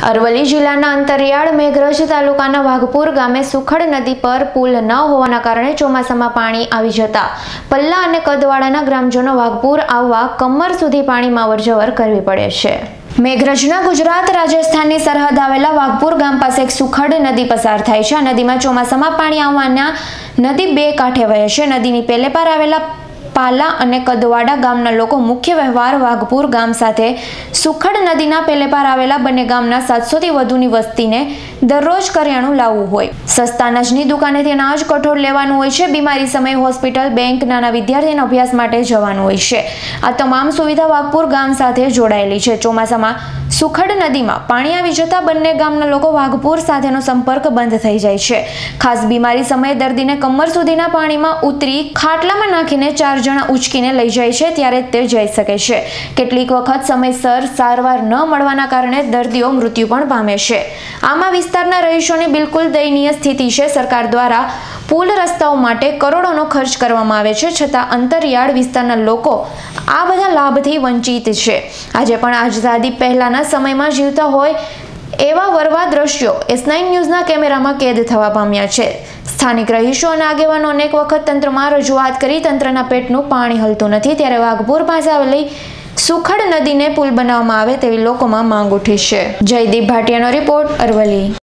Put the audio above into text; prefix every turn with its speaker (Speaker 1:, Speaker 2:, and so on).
Speaker 1: અરવલ્લી જિલ્લાના અંતરિયાળ મેઘરજ તાલુકાના વાઘપુર ગામે સુખડ નદી પર પુલ ન હોવાના કારણે ચોમાસામાં પાણી આવી જતા પલ્લા અને કદવાડાના ગ્રામજનો વાઘપુર આવવા કમર સુધી પાણીમાં અવરજવર કરવી પડે છે। મેઘરજના ગુજરાત રાજસ્થાનની સરહદ આવેલા વાઘપુર ગામ પાસે એક સુખડ નદી પસાર થાય છે। આ નદીમાં ચોમાસામાં પાણી આવવાના નદી બે કાંઠે વહે છે। નદીની પેલે પાર આવેલા પાલા અને કદવાડા ગામના લોકો મુખ્ય વ્યવહાર વાઘપુર ગામ સાથે સુખડ નદીના પેલે પાર આવેલા બંને ગામના 700 થી વધુની વસ્તીને દરરોજ કરિયાણું લાવવું હોય, સસ્તા અનાજની દુકાનેથી અનાજ કઠોળ લેવાનું હોય છે, બીમારી સમયે હોસ્પિટલ, બેંક, નાના વિદ્યાર્થીને અભ્યાસ માટે જવાનું હોય છે। આ તમામ સુવિધા વાઘપુર ગામ સાથે જોડાયેલી છે। ચોમાસામાં સુખડ નદીમાં પાણી આવી જતા બંને ગામના લોકો વાઘપુર સાથેનો સંપર્ક બંધ થઈ જાય છે। ખાસ બીમારી સમયે દર્દીને કમર સુધીના પાણીમાં ઉતરી ખાટલામાં નાખીને 4 જણા ઉચકીને લઈ જાય છે ત્યારે તે જઈ શકે છે। કેટલીક વખત સમયસર સારવાર ન મળવાના કારણે દર્દીઓ મૃત્યુ પણ પામે છે। આમાં વિસ્તારના રહીશોની બિલકુલ દયનીય સ્થિતિ છે। સરકાર દ્વારા પુલ રસ્તાઓ માટે કરોડોનો ખર્ચ કરવામાં આવે છે, છતાં અંતરિયાળ વિસ્તારના લોકો આ બધા લાભથી વંચિત છે। આજે પણ આઝાદી પહેલાના સમયમાં જીવતા હોય એવા વરવા દ્રશ્યો S9 ન્યૂઝના કેમેરામાં કેદ થવા પામ્યા છે। સ્થાનિક રહીશો અને આગેવાનો અનેક વખત તંત્રમાં રજૂઆત કરી તંત્રના પેટનું પાણી હલતું નથી, ત્યારે વાઘપુર પાસે આવેલી સુખડ નદીને પુલ બનાવવામાં આવે તેવી લોકોમાં માંગ ઉઠી છે। જયદીપ ભાટિયાનો રિપોર્ટ, અરવલ્લી।